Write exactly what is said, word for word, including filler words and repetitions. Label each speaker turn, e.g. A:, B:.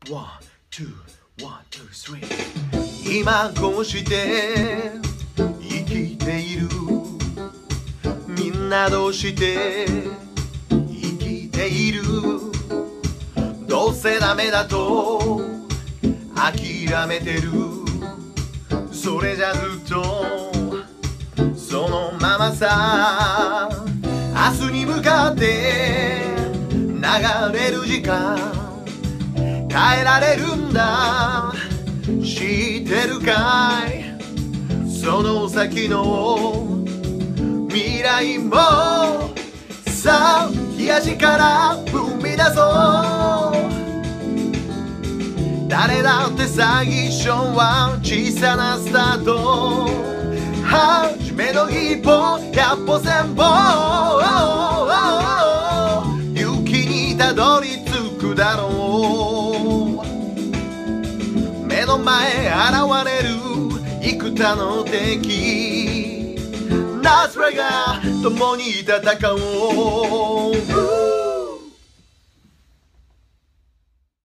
A: ワン、ツー、ワン、ツー、スリー。今こうして生きている。みんなどうして生きている。どうせダメだと諦めてる。それじゃずっとそのままさ。明日に向かって流れる時間変えられるんだ。知ってるかい、その先の未来も。さあ東から踏み出そう。誰だって最初は小さなスタート。初めの一歩百歩千歩、雪にたどり着くだろう。目の前現れる幾多の敵、夏らが共に戦おう。